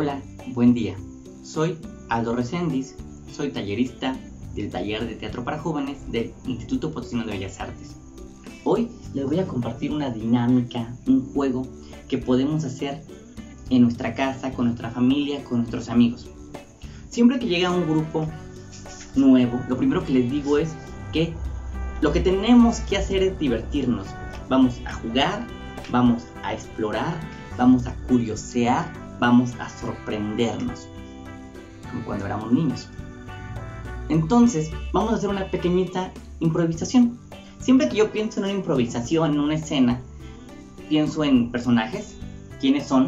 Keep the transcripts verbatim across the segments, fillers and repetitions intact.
Hola, buen día. Soy Aldo Reséndiz, soy tallerista del taller de teatro para jóvenes del Instituto Potosino de Bellas Artes. Hoy les voy a compartir una dinámica, un juego que podemos hacer en nuestra casa, con nuestra familia, con nuestros amigos. Siempre que llega un grupo nuevo, lo primero que les digo es que lo que tenemos que hacer es divertirnos. Vamos a jugar, vamos a explorar, vamos a curiosear, vamos a sorprendernos, como cuando éramos niños. Entonces, vamos a hacer una pequeñita improvisación. Siempre que yo pienso en una improvisación, en una escena, pienso en personajes, quiénes son,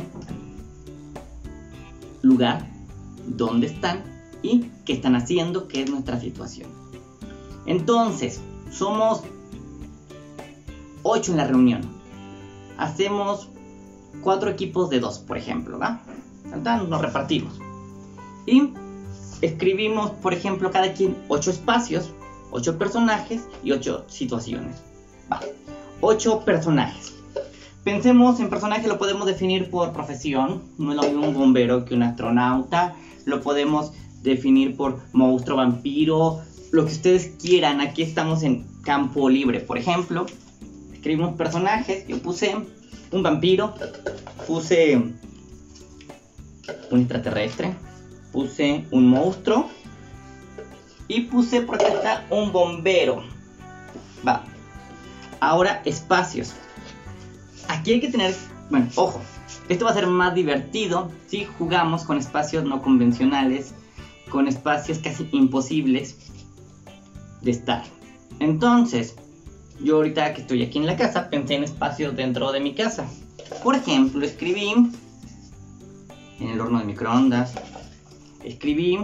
lugar, dónde están y qué están haciendo, qué es nuestra situación. Entonces, somos ocho en la reunión. Hacemos cuatro equipos de dos, por ejemplo, ¿va? Nos repartimos. Y escribimos, por ejemplo, cada quien ocho espacios, ocho personajes y ocho situaciones. Va. Ocho personajes. Pensemos en personaje, lo podemos definir por profesión. No es lo mismo un bombero que un astronauta. Lo podemos definir por monstruo, vampiro, lo que ustedes quieran. Aquí estamos en campo libre. Por ejemplo, escribimos personajes. Yo puse un vampiro, puse un extraterrestre, puse un monstruo y puse por acá está un bombero. Va. Ahora espacios. Aquí hay que tener, bueno, ojo, esto va a ser más divertido si jugamos con espacios no convencionales, con espacios casi imposibles de estar. Entonces, yo ahorita que estoy aquí en la casa, pensé en espacios dentro de mi casa. Por ejemplo, escribí en el horno de microondas, escribí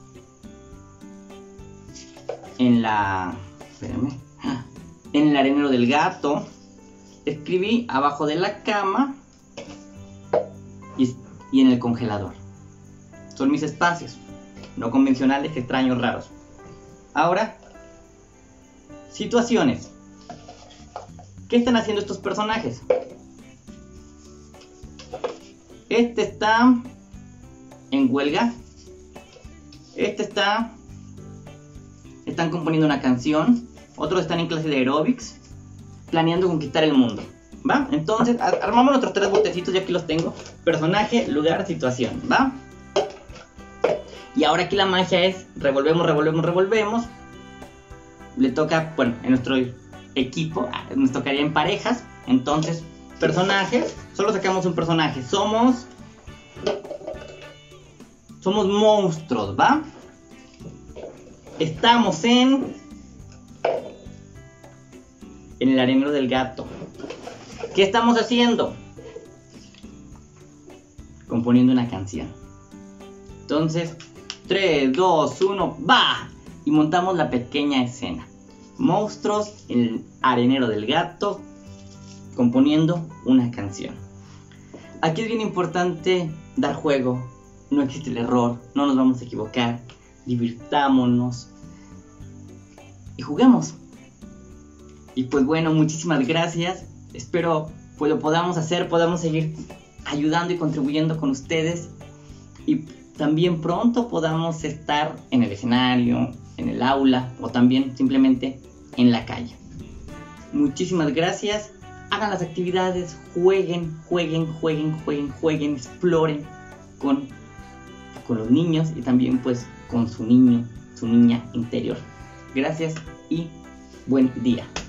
en la, espérame, en el arenero del gato, escribí abajo de la cama y, y en el congelador. Son mis espacios no convencionales, extraños, raros. Ahora, situaciones. ¿Qué están haciendo estos personajes? Este está en huelga. Este está... Están componiendo una canción. Otros están en clase de aeróbics, planeando conquistar el mundo. ¿Va? Entonces, armamos nuestros tres botecitos, ya aquí los tengo. Personaje, lugar, situación. ¿Va? Y ahora aquí la magia es revolvemos, revolvemos, revolvemos. Le toca, bueno, en nuestro equipo nos tocaría en parejas. Entonces, personajes, solo sacamos un personaje. Somos Somos monstruos, ¿va? Estamos en En el arenero del gato. ¿Qué estamos haciendo? Componiendo una canción. Entonces, tres, dos, uno, ¡va! Y montamos la pequeña escena. Monstruos en el arenero del gato, componiendo una canción. Aquí es bien importante dar juego. No existe el error, no nos vamos a equivocar. Divirtámonos y juguemos. Y pues bueno, muchísimas gracias. Espero pues lo podamos hacer, podamos seguir ayudando y contribuyendo con ustedes. Y también pronto podamos estar en el escenario, en el aula o también simplemente en la calle. Muchísimas gracias. Hagan las actividades, jueguen, jueguen, jueguen, jueguen, jueguen, exploren con, con los niños y también pues con su niño, su niña interior. Gracias y buen día.